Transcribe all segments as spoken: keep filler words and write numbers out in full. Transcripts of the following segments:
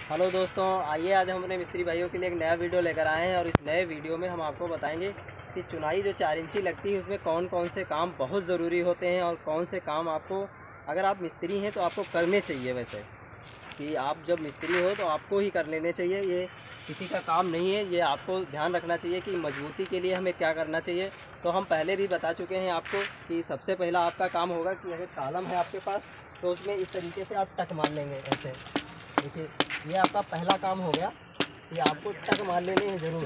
Hello दोस्तों, आइए आज हम अपने मिस्त्री भाइयों के लिए एक नया वीडियो लेकर आए हैं और इस नए वीडियो में हम आपको बताएंगे कि चुनाई जो चार इंची लगती है उसमें कौन कौन से काम बहुत ज़रूरी होते हैं और कौन से काम आपको, अगर आप मिस्त्री हैं तो आपको करने चाहिए। वैसे कि आप जब मिस्त्री हो तो आपको ही कर लेने चाहिए, ये किसी का काम नहीं है। ये आपको ध्यान रखना चाहिए कि मजबूती के लिए हमें क्या करना चाहिए। तो हम पहले भी बता चुके हैं आपको कि सबसे पहला आपका काम होगा कि अगर कॉलम है आपके पास तो उसमें इस तरीके से आप टक मार लेंगे। ऐसे देखिए, ये आपका पहला काम हो गया कि आपको टक मार लेने हैं ज़रूर।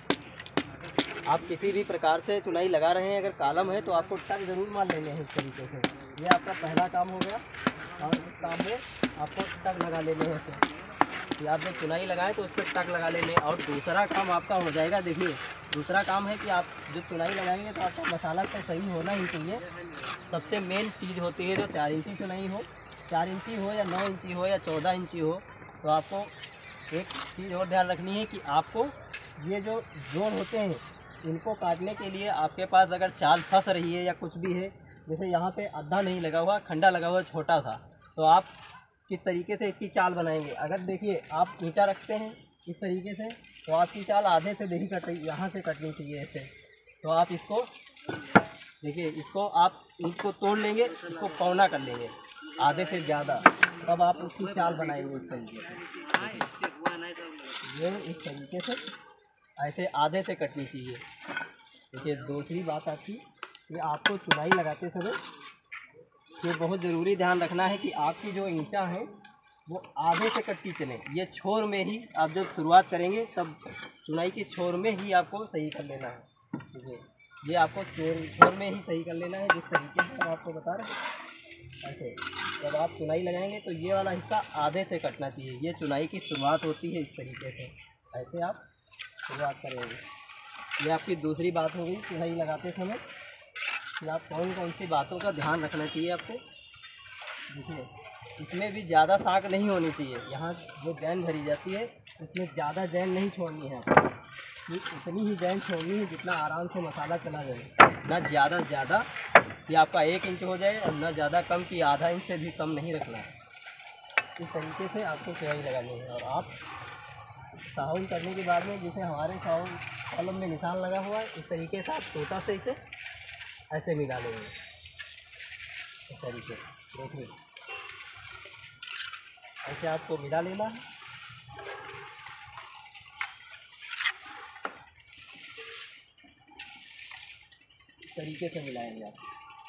आप किसी भी प्रकार से चुनाई लगा रहे हैं, अगर कॉलम है तो आपको टक ज़रूर मार लेने हैं इस तरीके से। ये आपका पहला काम हो गया और इस काम में आपको टक लगा लेने हैं कि आप जब चुनाई लगाएं तो उस पर टक लगा लेने। और दूसरा काम आपका हो जाएगा, देखिए दूसरा काम है कि आप जब चुनाई लगाएंगे तो आपका मसाला तो सही होना ही चाहिए। सबसे मेन चीज़ होती है जो चार इंची चुनाई हो, चार इंची हो या नौ इंची हो या चौदह इंची हो, तो आपको एक चीज़ और ध्यान रखनी है कि आपको ये जो जोड़ होते हैं इनको काटने के लिए आपके पास अगर चाल फंस रही है या कुछ भी है, जैसे यहाँ पे आधा नहीं लगा हुआ, खंडा लगा हुआ छोटा सा, तो आप किस तरीके से इसकी चाल बनाएंगे। अगर देखिए आप ईंटा रखते हैं इस तरीके से तो आपकी चाल आधे से नहीं कट रही, यहाँ से कटनी चाहिए ऐसे। तो आप इसको देखिए, इसको आप इसको तोड़ लेंगे, इसको पौना कर लेंगे आधे से ज़्यादा, तब आप उसकी चाल बनाएंगे इस तरीके से। ये इस तरीके से ऐसे आधे से कटनी चाहिए। देखिए दूसरी बात आपकी कि आपको चुनाई लगाते समय ये बहुत ज़रूरी ध्यान रखना है कि आपकी जो ईंटा है वो आधे से कटती चले। ये छोर में ही आप जब शुरुआत करेंगे तब चुनाई के छोर में ही आपको सही कर लेना है। देखिए ये आपको छोर छोर में ही सही कर लेना है, जिस तरीके से हम आपको बता रहे हैं। ऐसे जब आप चुनाई लगाएंगे तो ये वाला हिस्सा आधे से कटना चाहिए। ये चुनाई की शुरुआत होती है इस तरीके से, ऐसे आप शुरुआत करेंगे। ये आपकी दूसरी बात हो गई चुनाई लगाते समय कि आप कौन कौन सी बातों का ध्यान रखना चाहिए आपको। देखिए इसमें भी ज़्यादा साग नहीं होनी चाहिए। यहाँ जो जैन भरी जाती है उसमें ज़्यादा जैन नहीं छोड़नी है आपको, कि उतनी ही जैन छोड़नी है जितना आराम से मसाला चला जाए, ना ज़्यादा ज़्यादा कि आपका एक इंच हो जाए और ना ज़्यादा कम कि आधा इंच से भी कम नहीं रखना है। इस तरीके से आपको चुनाई लगानी है। और आप साहुल करने के बाद में जैसे हमारे साहुल कॉलम में निशान लगा हुआ है, इस तरीके से आप छोटा से इसे ऐसे मिला लेंगे इस तरीके से। देखिए ऐसे आपको मिला लेना है। इस तरीके से मिलाएंगे आप।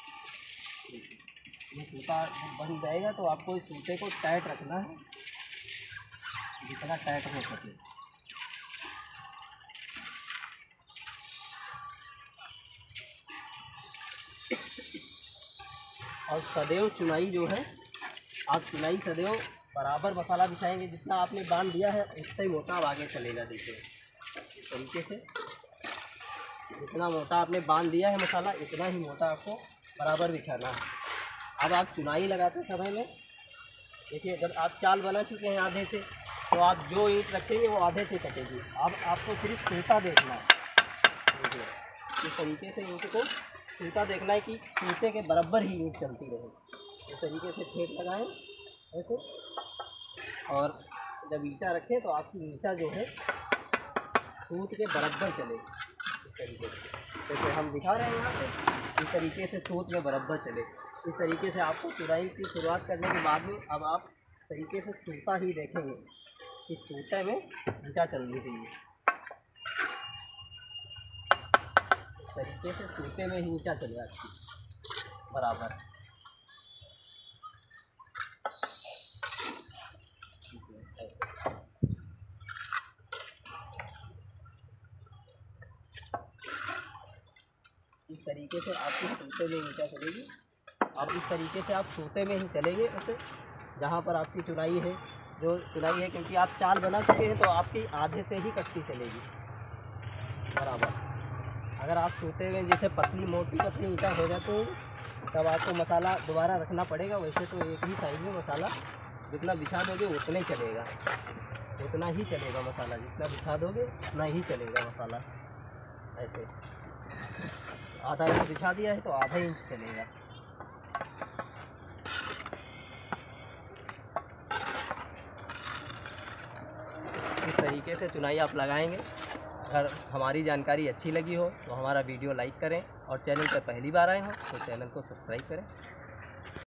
ये सूता बन जाएगा तो आपको इस सूते को टाइट रखना है, जितना टाइट हो सके। और सदैव चुनाई जो है, आप चुनाई सदैव बराबर मसाला बिछाएंगे। जितना आपने बांध दिया है उससे ही मोटा अब आगे चलेगा। देखिए इस तरीके से जितना मोटा आपने बांध दिया है मसाला, इतना ही मोटा आपको बराबर बिछाना है। अब आप चुनाई लगाते समय में देखिए, जब आप चाल बना चुके हैं आधे से, तो आप जो ईंट रखेंगे वो आधे से कटेगी। अब आपको सिर्फ सूता देखना है। देखिए इस तरीके से ईंट को सूता देखना है कि सूते के बराबर ही ईंट चलती रहे। इस तरीके से ठेक लगाएं ऐसे, और जब ईंटा रखें तो आपकी ईंटा जो है सूत के बराबर चले। इस तरीके से जैसे हम दिखा रहे हैं यहाँ पे, इस तरीके से सूत में बराबर चले। इस तरीके से आपको चुनाई की शुरुआत करने के बाद में अब आप इस तरीके से सूता ही देखेंगे कि सूते में ईंटा चलनी चाहिए। इस तरीके से सूते में ही ईंटा चले आपकी बराबर। इस तरीके से आपकी सूते में ईंटा चलेगी। अब इस तरीके से आप सूते में ही चलेंगे ऐसे, जहाँ पर आपकी चुनाई है, जो चुनाई है, क्योंकि आप चाल बना चुके हैं तो आपकी आधे से ही कटती चलेगी बराबर। अगर आप सूते में जैसे पतली मोटी पतली ईंटा हो जाते हैं तब आपको मसाला दोबारा रखना पड़ेगा। वैसे तो एक ही साइज में मसाला जितना बिछा दोगे उतना ही चलेगा, उतना ही चलेगा मसाला। जितना बिछा दोगे उतना ही चलेगा मसाला। ऐसे आधा इंच बिछा दिया है तो आधा इंच चलेगा। तरीके से चुनाई आप लगाएंगे। अगर हमारी जानकारी अच्छी लगी हो तो हमारा वीडियो लाइक करें और चैनल पर पहली बार आए हो तो चैनल को सब्सक्राइब करें।